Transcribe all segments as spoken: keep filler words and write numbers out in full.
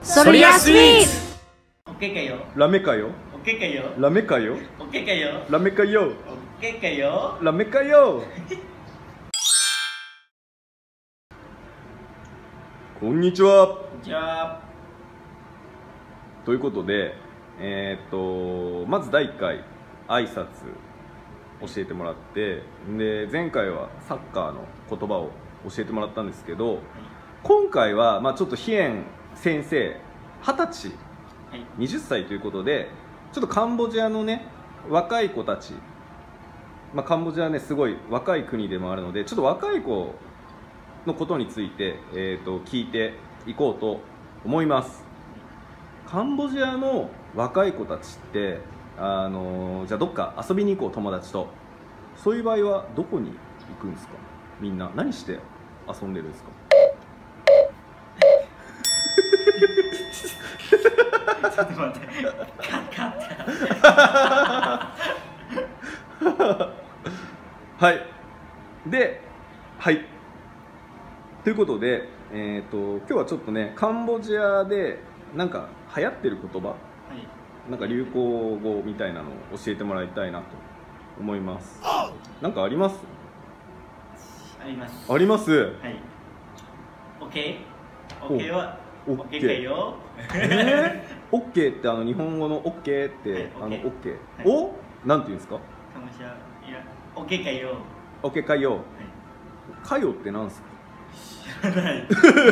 それやスイーツ。 Oke kayo. Lame kayo. Oke kayo. Lame kayo. Oke kayo. Lame kayo. Oke kayo. Lame kayo. こんにちは。 じゃあ、 ということで、えー、っとまずだいいっかい挨拶教えてもらって、で前回はサッカーの言葉を教えてもらったんですけど、今回は、まあ、ちょっとヒエン先生はたち、 はい、 はたちということで、ちょっとカンボジアのね若い子たち、まあ、カンボジアはねすごい若い国でもあるので、ちょっと若い子のことについて、えー、と聞いていこうと思います。カンボジアの若い子たちって、あのー、じゃあどっか遊びに行こう友達と、そういう場合はどこに行くんですか？みんな何して遊んでるんですか？ ちょっと待って、カッカッはいで、はいということで、えー、と今日はちょっとねカンボジアでなんか流行ってる言葉、 はい、 なんか流行語みたいなのを教えてもらいたいなと思います。なんかあります？ あります。 あります。 はい。OK。OK は OK かよ。 えー、OK ってあの日本語の OK って、はい、あの OK、はい、おなんていうんですか？ カンボジアいや OK かよ。 OK かよ。 はい、 かよってなんですか？ 知らない。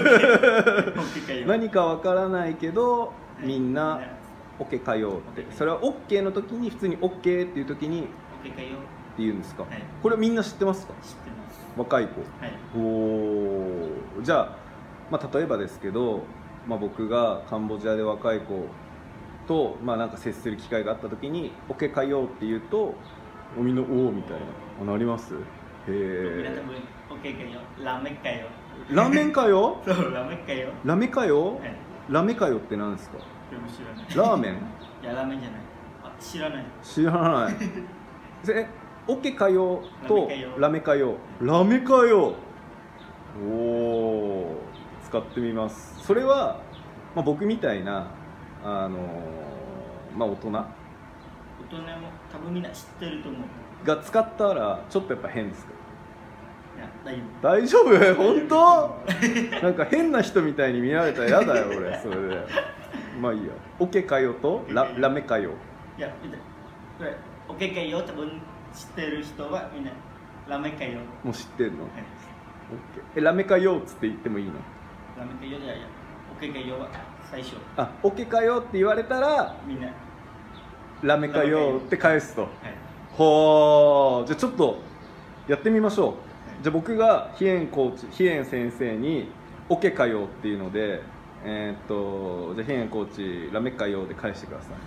何かわからないけど、みんな OK かよって、それは OK の時に普通に OK っていう時に OK かよって言うんですか？ はい、 これみんな知ってますか？ 知ってます。 若い子。 はい、 おお。じゃあ、まあ、例えばですけど、まあ、僕がカンボジアで若い子と、まあ、なんか接する機会があった時に OK かよって言うと、みんなおおみたいな、なります？へえ。 OK かよ。ラーメンかよ。 ラーメンかよ。 そう、ラーメンかよ。 ラメかよ。 はい、 ラメかよって何ですか？ 知らない。 ラーメン？ いや、ラーメンじゃない。あ、知らない。 知らない。え、オッケーかよとラメかよ。 ララメかよ。おお、使ってみます。それは、まあ、僕みたいなあのー、まあ大人。大人も多分みんな知ってると思う。 が使ったらちょっとやっぱ変ですか？ いや、大丈夫。大丈夫？本当？なんか変な人みたいに見られたら嫌だよ俺それで。まあいいや。オッケーかよとララメかよ。 いや、これオッケーかよ多分知ってる人はみんなラメかよ。 もう知ってるの？ はい、 オッケー。え、ラメかよっつって言ってもいいの？ ラメかよじゃいや。オッケーかよは最初。 あ、オッケーかよって言われたらみんなラメかよって返すと。はい、 ほー、じゃあちょっとやってみましょう。はい、じゃあ僕がヒエンコーチ、ヒエン先生にオッケーかよっていうので、えー、っとじゃあヒエンコーチラメかよで返してください。はい、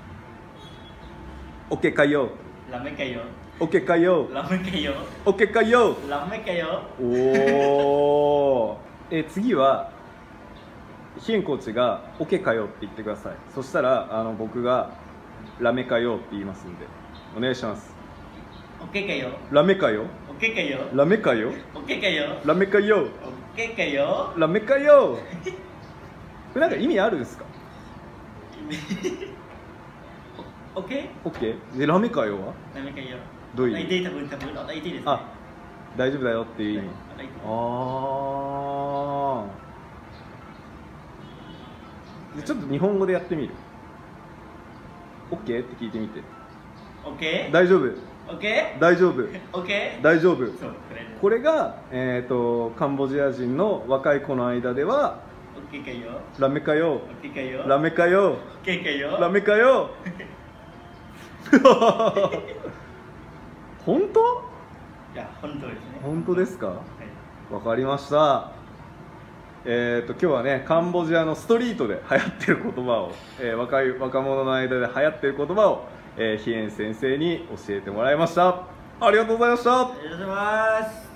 オッケーかよ。 ラメかよ。 オッケーかよ。 ラメかよ。 オッケーかよ。 ラメかよ。 おお。え、次はヒエンコーチがオッケーかよって言ってください。そしたらあの僕がラメかよって言いますんでお願いします。 オッケーかよ。 ラメかよ。 オッケーかよ。 ラメかよ。 オッケーかよ。 ラメかよ。 オッケーかよ。 ラメかよ。これなんか意味あるんですか？ オッケー？ オッケー。でラメかよは？ ラメかよ。 どういう意味？ 多分多分大体ですね。 あ、大丈夫だよっていう意味。ああ。ちょっと日本語でやってみる。オッケーって聞いてみて。 オッケー？ 大丈夫。 オッケー？ 大丈夫。 オッケー？ 大丈夫。 そう、 これが、えー、とカンボジア人の若い子の間ではオッケーかよ。 ラメかよ。 オッケーかよ。 ラメかよ。 オッケーかよ。 ラメかよ。本当？ いや、本当ですね。 本当ですか？わ、 はい、 かりました。えー、と今日はねカンボジアのストリートで流行ってる言葉を、えー、若い若者の間で流行ってる言葉を、えー、ヒエン先生に教えてもらいました。ありがとうございました。 ありがとうございます。